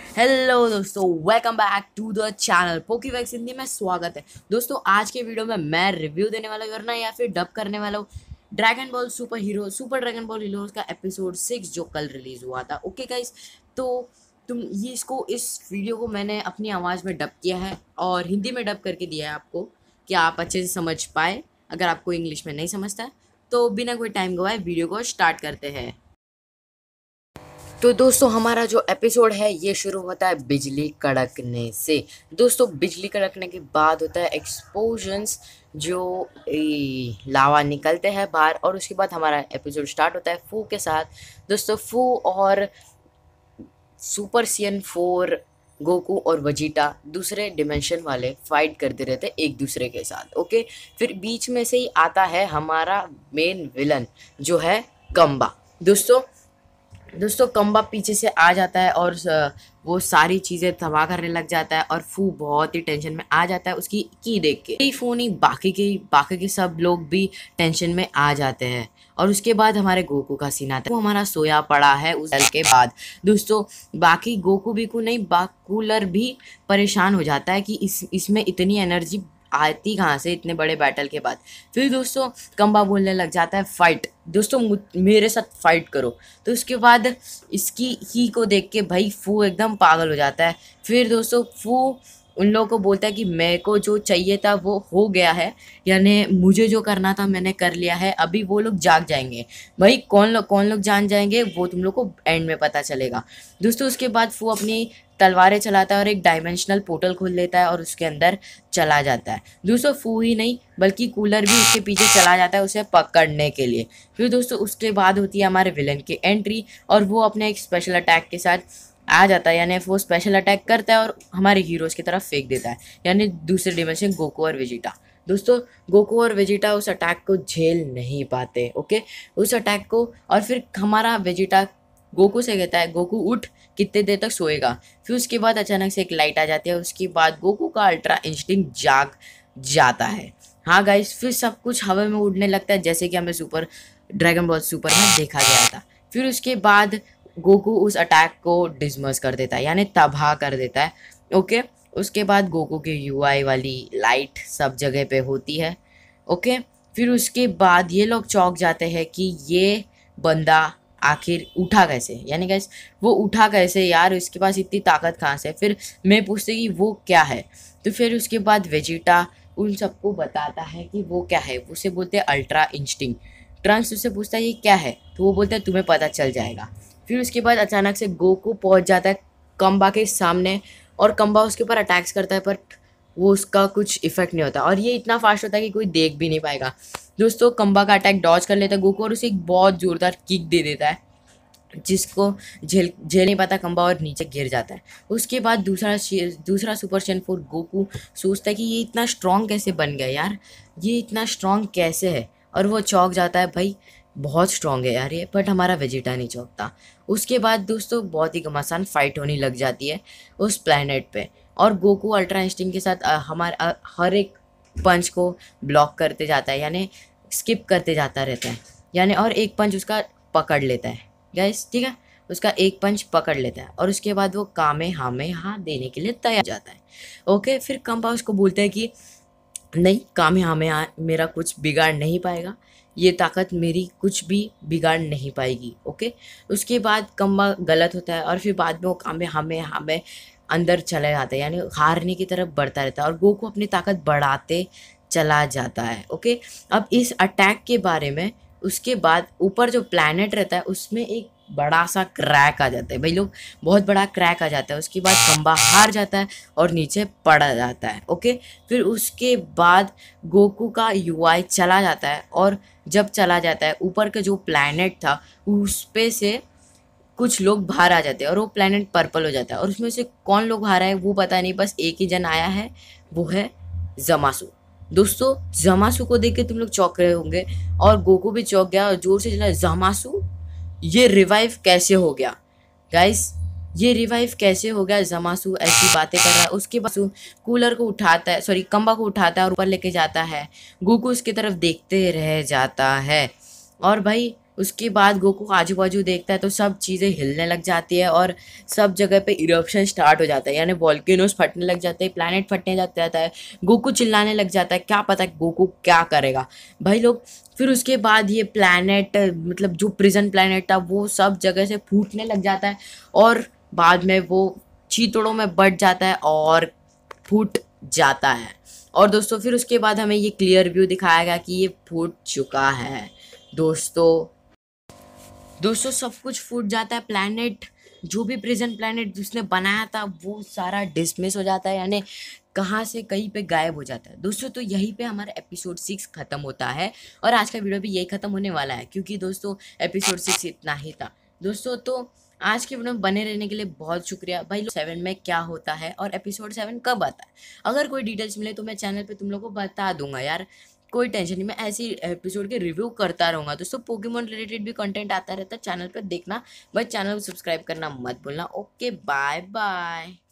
Hello दोस्तों, welcome back to the channel पोकीवैक्स हिंदी में स्वागत है। दोस्तों आज के वीडियो में मैं रिव्यू देने वाला हूँ वरना या फिर डब करने वाला हूँ सुपर ड्रैगन बॉल हीरोज का एपिसोड 6 जो कल रिलीज हुआ था। ओके गाइस, तो तुम ये इस वीडियो को मैंने अपनी आवाज़ में डब किया है और हिंदी में डब करके दिया है आपको कि आप अच्छे से समझ पाए। अगर आपको इंग्लिश में नहीं समझता है तो बिना कोई टाइम गवाए वीडियो को स्टार्ट करते हैं। तो दोस्तों हमारा जो एपिसोड है ये शुरू होता है बिजली कड़कने से। दोस्तों बिजली कड़कने के बाद होता है एक्सप्लोजन्स, जो लावा निकलते हैं बाहर, और उसके बाद हमारा एपिसोड स्टार्ट होता है फू के साथ। दोस्तों फू और सुपर सीएन 4 गोकू और वजीटा दूसरे डिमेंशन वाले फाइट करते रहते एक दूसरे के साथ। ओके, फिर बीच में से ही आता है हमारा मेन विलन जो है कम्बा। दोस्तों कम्बा पीछे से आ जाता है और वो सारी चीज़ें तबाह करने लग जाता है और फू बहुत ही टेंशन में आ जाता है उसकी की देख के। फू नहीं, बाकी के सब लोग भी टेंशन में आ जाते हैं। और उसके बाद हमारे गोकू का सीन आता है। वो हमारा सोया पड़ा है उस डल के बाद। दोस्तों बाकी गोकू बीकू नहीं, बाकूलर भी परेशान हो जाता है कि इसमें इतनी एनर्जी आती कहाँ से इतने बड़े बैटल के बाद। फिर दोस्तों कम्बा बोलने लग जाता है फाइट, दोस्तों मेरे साथ फाइट करो। तो उसके बाद इसकी ही को देख के भाई फू एकदम पागल हो जाता है। फिर दोस्तों फू उन लोगों को बोलता है कि मेरे को जो चाहिए था वो हो गया है, यानी मुझे जो करना था मैंने कर लिया है, अभी वो लोग जाग जाएंगे। भाई कौन लोग जान जाएंगे वो तुम लोग को एंड में पता चलेगा। दोस्तों उसके बाद फू अपनी तलवारें चलाता है और एक डायमेंशनल पोर्टल खोल लेता है और उसके अंदर चला जाता है। दोस्तों फू ही नहीं बल्कि कूलर भी उसके पीछे चला जाता है उसे पकड़ने के लिए। फिर दोस्तों उसके बाद होती है हमारे विलन की एंट्री और वो अपने एक स्पेशल अटैक के साथ आ जाता है, यानी वो स्पेशल अटैक करता है और हमारे हीरोज़ की तरफ फेंक देता है, यानी दूसरे डिमेंशन गोकू और वेजिटा। दोस्तों गोकू और वेजिटा उस अटैक को झेल नहीं पाते। ओके, उस अटैक को, और फिर हमारा वेजिटा गोकू से कहता है गोकू उठ, कितने देर तक सोएगा। फिर उसके बाद अचानक से एक लाइट आ जाती है, उसके बाद गोकू का अल्ट्रा इंस्टिंक्ट जाग जाता है। हाँ गाइस, फिर सब कुछ हवा में उड़ने लगता है जैसे कि हमें सुपर ड्रैगन बॉल सुपर में देखा गया था। फिर उसके बाद गोकू उस अटैक को डिसमस कर देता है, यानी तबाह कर देता है। ओके, उसके बाद गोकू की यूआई वाली लाइट सब जगह पे होती है। ओके, फिर उसके बाद ये लोग चौंक जाते हैं कि ये बंदा आखिर उठा कैसे, यानी गैस वो उठा कैसे यार, उसके पास इतनी ताकत कहाँ से। फिर मैं पूछते कि वो क्या है, तो फिर उसके बाद वेजिटा उन सबको बताता है कि वो क्या है। उसे बोलते हैं अल्ट्रा इंस्टिंक्ट। ट्रंक्स उससे पूछता है ये क्या है, तो वो बोलता है तुम्हें पता चल जाएगा। फिर उसके बाद अचानक से गोकू पहुंच जाता है कम्बा के सामने और कम्बा उसके ऊपर अटैक्स करता है, बट वो उसका कुछ इफेक्ट नहीं होता और ये इतना फास्ट होता है कि कोई देख भी नहीं पाएगा। दोस्तों कम्बा का अटैक डॉज कर लेता है गोकू और उसे एक बहुत ज़ोरदार किक दे देता है जिसको झेल नहीं पाता कम्बा और नीचे गिर जाता है। उसके बाद दूसरा सुपर सेन 4 गोकू सोचता है कि ये इतना स्ट्रॉन्ग कैसे बन गया यार, ये इतना स्ट्रॉन्ग कैसे है, और वो चौंक जाता है भाई बहुत स्ट्रॉन्ग है यार ये, बट हमारा वेजिटा नहीं चौंकता। उसके बाद दोस्तों बहुत ही घमासान फाइट होने लग जाती है उस प्लेनेट पे और गोकू अल्ट्रा इंस्टिंक्ट के साथ हमारे हर एक पंच को ब्लॉक करते जाता है, यानी स्किप करते जाता रहता है, यानी और एक पंच उसका पकड़ लेता है गाइस, ठीक है, उसका एक पंच पकड़ लेता है और उसके बाद वो कामे हामे हाथ देने के लिए तैयार जाता है। ओके, फिर कम्बा उसको बोलता है कि नहीं, कामे हामे मेरा कुछ बिगाड़ नहीं पाएगा, ये ताकत मेरी कुछ भी बिगाड़ नहीं पाएगी। ओके, उसके बाद कम्बा गलत होता है और फिर बाद में वो कामे हामे हामे अंदर चला जाता है, यानी हारने की तरफ बढ़ता रहता है और गोकू अपनी ताकत बढ़ाते चला जाता है। ओके, अब इस अटैक के बारे में उसके बाद ऊपर जो प्लैनेट रहता है उसमें एक बड़ा सा क्रैक आ जाता है भाई लोग, बहुत बड़ा क्रैक आ जाता है। उसके बाद कम्बा हार जाता है और नीचे पड़ जाता है। ओके, फिर उसके बाद गोकू का यूआई चला जाता है और जब चला जाता है ऊपर का जो प्लैनेट था उस पे से कुछ लोग बाहर आ जाते हैं और वो प्लैनेट पर्पल हो जाता है और उसमें से कौन लोग बाहर आए वो पता नहीं, बस एक ही जन आया है, वो है जमासू। दोस्तों जमासू को देख के तुम लोग चौंक रहे होंगे और गोकू भी चौंक गया और जोर से चिल्लाया जमासू, ये रिवाइव कैसे हो गया गाइस, ये रिवाइव कैसे हो गया, जमासू ऐसी बातें कर रहा है। उसके बाद कूलर को उठाता है, सॉरी कम्बा को उठाता है और ऊपर लेके जाता है। गोकू उसकी तरफ देखते रह जाता है और भाई उसके बाद गोकू आजू बाजू देखता है तो सब चीज़ें हिलने लग जाती है और सब जगह पे इरप्शन स्टार्ट हो जाता है, यानी वॉल्केनोज फटने लग जाते हैं, प्लैनेट फटने लग जाता है। गोकू चिल्लाने लग जाता है, क्या पता गोकू क्या करेगा भाई लोग। फिर उसके बाद ये प्लैनेट, मतलब जो प्रिजन प्लैनेट था वो सब जगह से फूटने लग जाता है और बाद में वो चीतड़ों में बट जाता है और फूट जाता है। और दोस्तों फिर उसके बाद हमें ये क्लियर व्यू दिखाया गया कि ये फूट चुका है। दोस्तों दोस्तों सब कुछ फूट जाता है, प्लैनेट जो भी प्रिजन प्लैनेट जिसने बनाया था वो सारा डिसमिस हो जाता है, यानी कहाँ से कहीं पे गायब हो जाता है। दोस्तों तो यहीं पे हमारा एपिसोड 6 खत्म होता है और आज का वीडियो भी यही खत्म होने वाला है, क्योंकि दोस्तों एपिसोड 6 इतना ही था। दोस्तों तो आज के वीडियो में बने रहने के लिए बहुत शुक्रिया भाई लोग। 7 में क्या होता है और एपिसोड 7 कब आता है, अगर कोई डिटेल्स मिले तो मैं चैनल पे तुम लोगों को बता दूंगा यार, कोई टेंशन नहीं, मैं ऐसी एपिसोड के रिव्यू करता रहूँगा। दोस्तों पोकेमोन रिलेटेड भी कंटेंट आता रहता है चैनल पर, देखना। बस चैनल को सब्सक्राइब करना मत भूलना। Okay bye bye.